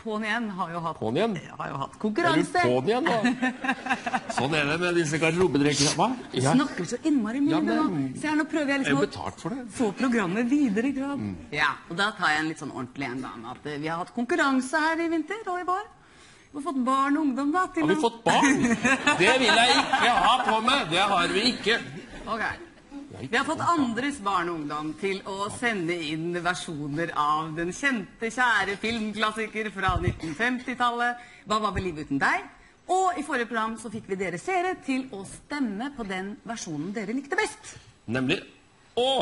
På'n igjen har jo hatt Er konkurranse. du på'n igjen da? Sånn er det med disse garderobedrekkene. Hva? Du snakker så innmari mye nå. Så nå prøver jeg liksom Jeg betalt for det. å få programmet videre. Ja, og da tar jeg en litt sånn ordentlig en da. At vi har hatt konkurranse her i vinter og i vår. Vi har fått barn og ungdom da. Har vi fått barn? Det vil jeg ikke ha på meg. Det har vi ikke. Ok. Vi har fått andres barn og ungdom til å sende inn versjoner av den kjente, kjære filmklassiker fra 1950-tallet, Hva var vel livet uten deg? Og i forrige program så fikk vi dere seere til å stemme på den versjonen dere likte best. Nemlig Nå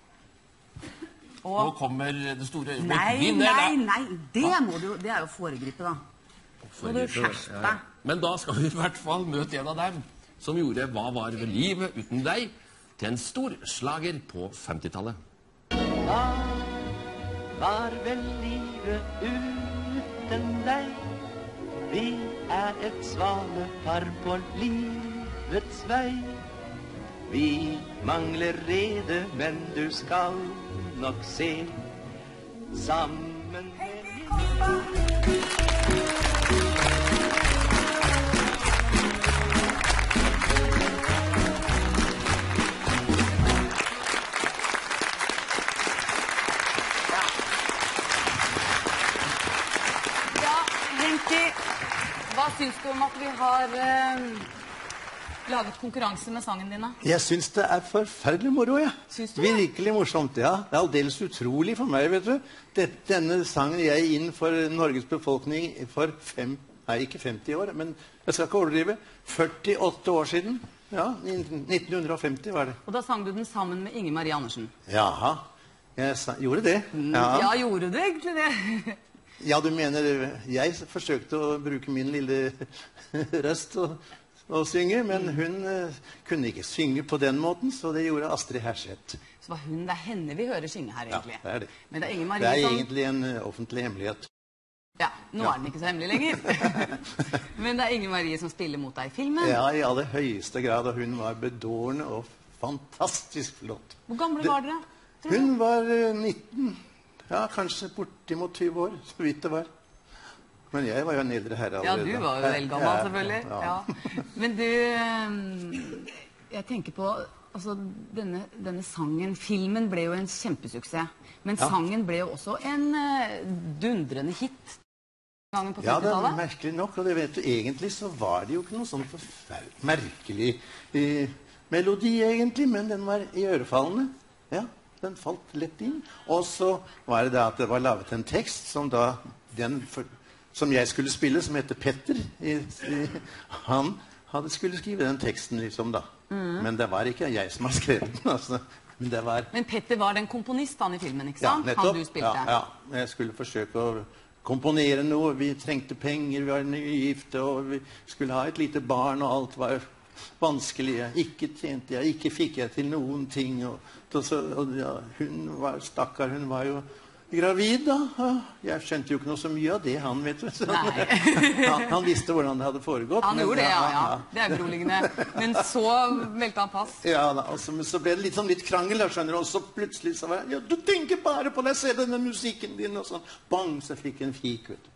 kommer det store Nei, det er jo å foregripe da. Må du skjerpe deg. Men da skal vi i hvert fall møte en av dem som gjorde Hva var vel livet uten deg til en stor slager på 50-tallet. Hva var vel livet uten deg? Vi er et svanepar på livets vei. Vi mangler rede, men du skal nok se. Sammen med Hva syns du om at vi har laget konkurranse med sangen din da? Jeg syns det er forferdelig moro, ja. Syns du det? Virkelig morsomt, ja. Det er aldeles utrolig for meg, vet du. Denne sangen jeg inn for Norges befolkning for ikke 50 år, men jeg skal ikke overdrive, 48 år siden. Ja, 1950 var det. Og da sang du den sammen med Inger Marie Andersen. Jaha, jeg gjorde det. Ja, gjorde du egentlig det? Ja, du mener, jeg forsøkte å bruke min lille røst og synge, men hun kunne ikke synge på den måten, så det gjorde Astrid Herseth. Så det er henne vi hører synge her egentlig. Ja, det er det. Men det er Inger Marie det er som... egentlig en offentlig hemmelighet. Ja, nå er den ikke så hemmelig lenger. Men det er Inger Marie som spiller mot deg i filmen. Ja, i aller høyeste grad, og hun var bedårende og fantastisk flott. Hvor gamle var dere? Hun var 19. Ja, kanskje bortimot 20 år, så vidt det var. Men jeg var jo en eldre herre allerede. Ja, du var jo velgammal, selvfølgelig. Ja. Men du, jeg tenker på, altså, denne sangen, filmen ble jo en kjempesuksess. Men sangen ble jo også en dundrende hit. Gangen på 50-tallet. Ja, det er merkelig nok, og det vet du, egentlig så var det jo ikke noe sånn merkelig melodi egentlig, men den var i ørefallene, ja. Den falt lett inn. Og så var det da at det var lavet en tekst som da som jeg skulle spille, som heter Petter. Han skulle skrive den teksten liksom da. Men det var ikke jeg som har skrevet den, altså. Men Petter var den komponist han i filmen, ikke sant? Ja, nettopp. Han du spilte. Ja. Jeg skulle forsøke å komponere noe. Vi trengte penger, vi var nygifte, og vi skulle ha et lite barn, og alt var vanskelig. Ikke tjente jeg, ikke fikk jeg til noen ting, og hun var stakkar, hun var jo gravid da. Jeg skjønte jo ikke noe så mye av det, han, vet du. Han visste hvordan det hadde foregått. Han gjorde det, ja. Det er beroligende. Men så meldte han pass. Ja, så ble det litt krangel, skjønner du, og så plutselig så var jeg, ja, du tenker bare på deg, se denne musikken din, og sånn. Bang, så fikk en fik, vet du.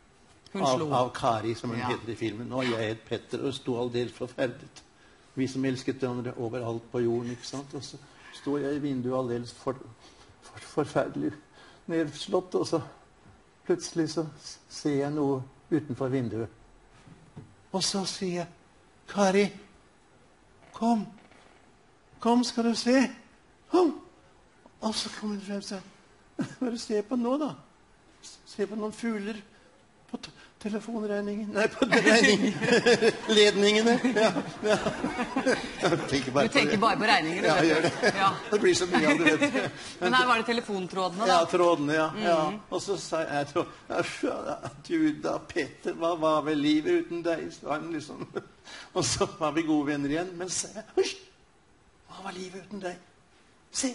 Av Kari, som hun heter i filmen. Og jeg het Petter, og stod aldeles forferdet. Vi som elsket hverandre overalt på jorden, ikke sant? Og så stod jeg i vinduet aldeles forferdelig nedslått, og så plutselig så ser jeg noe utenfor vinduet. Og så sier jeg, Kari, kom, skal du se? Kom! Og så kom hun frem og sa, hva er det du ser på nå da? Se på noen fugler på telefonregningen. Nei, på ledningene. Ja. Du tenker bare på regninger. Ja, jeg gjør det. Ja. Det blir så mye av det, vet du. Men her var det telefontrådene, da. Ja, trådene, ja. Og så sa jeg, du da, Petter, hva var vel livet uten deg? Liksom. Og så var vi gode venner igjen. Men så sa jeg, hva var livet uten deg? Se.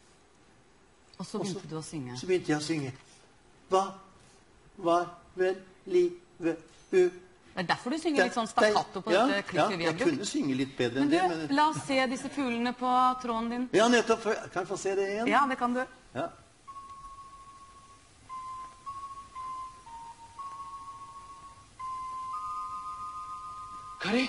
Og så begynte du å synge. Så begynte jeg å synge. Hva var vel livet ut? Det er derfor du synger litt sånn stakkato på dette klippet vi har brukt. Jeg kunne synge litt bedre enn det. Men du, la oss se disse fuglene på tråden din. Ja, nettopp. Kan jeg få se det igjen? Ja, det kan du. Ja. Kari?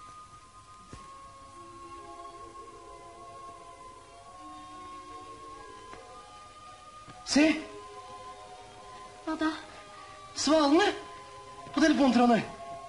Se! Hva da? Svalene på telefontrådene.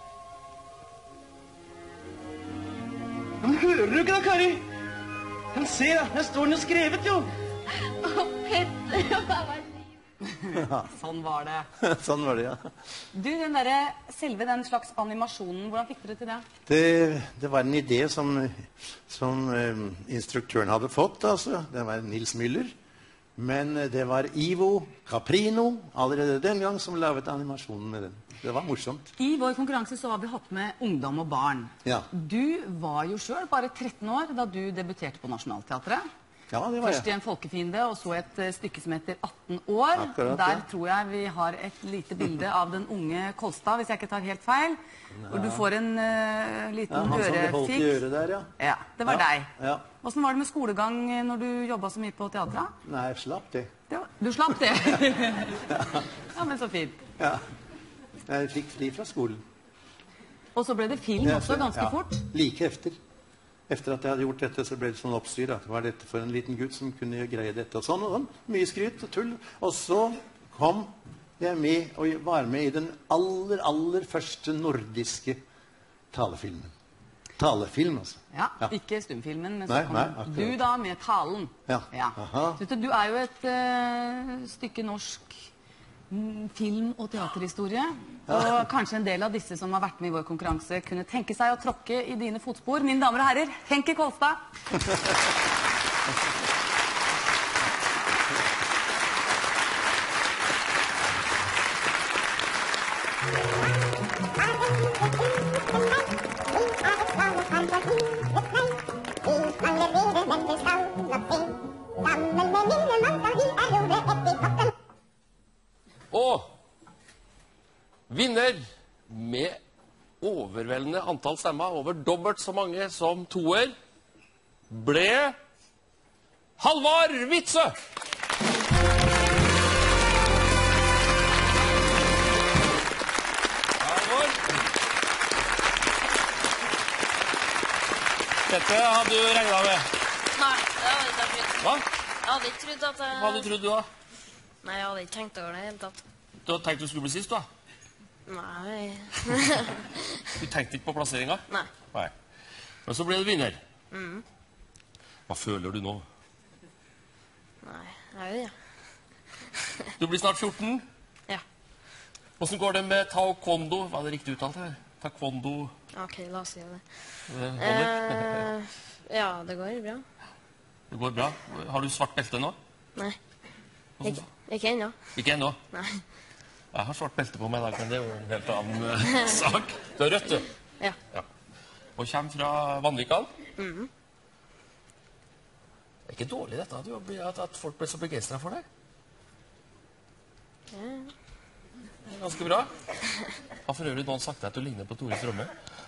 Ja, men hører du ikke da, Kari? Men se da, her står den jo skrevet jo. Petter, hva var liv? Sånn var det. Sånn var det, ja. Du, selve den slags animasjonen, hvordan fikk dere til det? Det var en idé som instruktøren hadde fått, altså. Det var Nils Müller. Men det var Ivo Caprino allerede den gang som laget animasjonen med den. Det var morsomt. I vår konkurranse så har vi hatt med ungdom og barn. Ja. Du var jo selv bare 13 år da du debuterte på Nationaltheatret. Ja, det var Først i jeg. En folkefiende, og så et stykke som heter 18 år. Akkurat, Der ja. tror jeg vi har et lite bilde av den unge Kolstad, hvis jeg ikke tar helt feil. Hvor du får en liten Ja, han som ble holdt i ørefikk. øret der, ja. Ja, det var deg. Ja. Hvordan var det med skolegang når du jobbet så mye på teatret? Nei, jeg slapp det. Du slapp det? Ja, men så fint. Ja. Jeg fikk fri fra skolen. Og så ble det film også ganske fort. Like efter. Efter at jeg hadde gjort dette, så ble det sånn oppstyr. Hva var dette for en liten gutt som kunne greie dette? Og sånn og sånn. Mye skryt og tull. Og så kom jeg med og var med i den aller første nordiske talefilmen. Talefilm, altså. Ja, ikke stumfilmen, men Nei, så kom akkurat. du da med talen. Ja. Aha. Vet du er jo et stykke norsk film- og teaterhistorie. Og kanskje en del av disse som har vært med i vår konkurranse kunne tenke seg å tråkke i dine fotspor. Mine damer og herrer, Henki Kolstad. Og vinner med overveldende antall stemmer, over dobbelt så mange som toer, ble Halvard Witzøe! Halvard. Dette hadde du regnet med. Nei, det hadde ikke jeg trodd. Hva? Jeg hadde ikke trodd at Hva hadde du trodd du da? Nei, jeg hadde ikke tenkt over det helt tatt. Du hadde tenkt du skulle bli sist, da? Nei. Du tenkte ikke på plasseringen? Nei. Nei. Men så ble du vinner. Hva føler du nå? Nei, jeg vet ikke. Du blir snart 14. Ja. Hvordan går det med taekwondo? Var det riktig uttalt her? Taekwondo Ok, la oss gjøre det. holder? Ja, det går bra. Det går bra. Har du svart belte nå? Nei. Ikke ennå. Ikke ennå. Nei. Jeg har svart belte på meg i dag, men det er jo en helt annen sak. Du har rødt, du. Ja. Ja. Og kommer fra Vanvikan. Det er ikke dårlig dette, at folk ble så begeistret for deg. Det er ganske bra. Har for øvrig noen sagt deg at du ligner på Tore Strømme?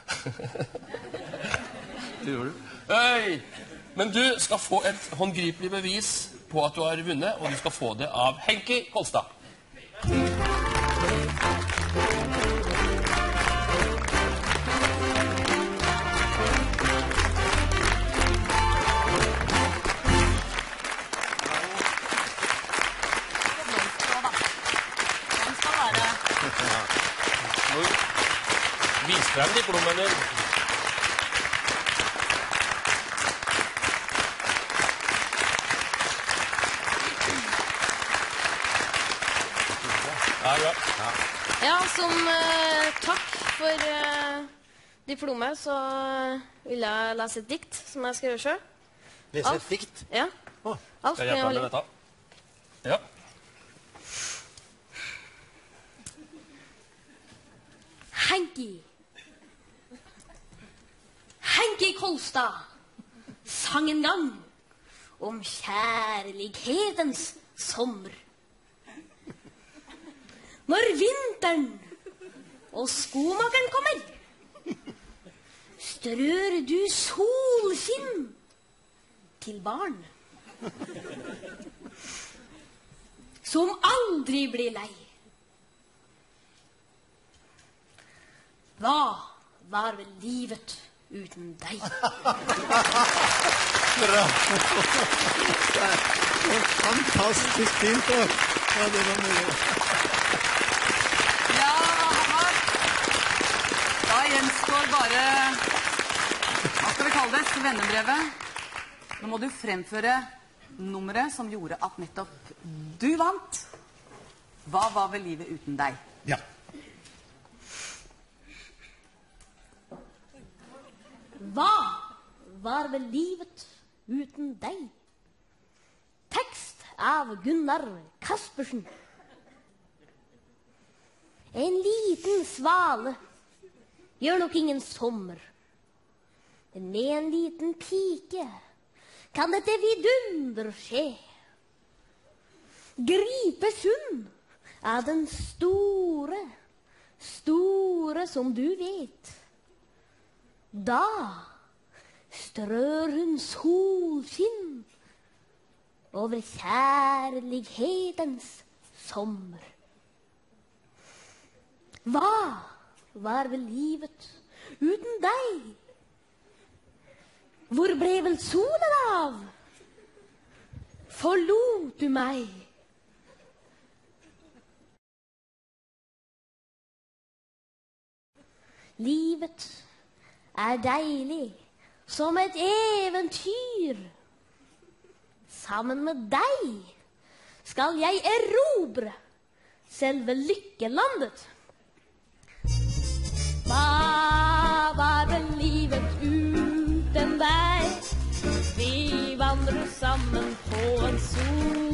Det gjør du. Hei! Men du skal få et håndgripelig bevis på at du har vunnet, og du skal få det av Henki Kolstad. Vis frem diplomen din. Ja, bra. Ja, som takk for diplomet, så vil jeg lese et dikt som jeg skrev selv. Lese et dikt? Ja. Å, Alt Skal jeg hjelpe deg med dette? Ja. Henki. Henki Kolstad sang en gang om kjærlighetens sommer. Når vinteren og skomakeren kommer, strør du solskinn til barn som aldri blir lei. Hva var vel livet uten deg? Bra. Fantastisk fint. Ja, det var mye. Ja, Hamar. Da gjenstår bare, hva skal vi kalle det, svennebrevet. Nå må du fremføre nummeret som gjorde at nettopp du vant. Hva var vel livet uten deg? Ja. Hva var vel livet uten deg? Tekst av Gunnar Kaspersen. En liten svale gjør nok ingen sommer. Men med en liten pike kan dette vidunder skje. Gripes hun av den store, store som du vet. Da strør hun solskinn over kjærlighetens sommer. Hva var vel livet uten deg? Hvor ble vel solen av? Forlot du meg? Livet er deilig som et eventyr. Sammen med deg skal jeg erobre selve lykkelandet. Hva var vel livet uten deg? Vi vandrer sammen på en sol.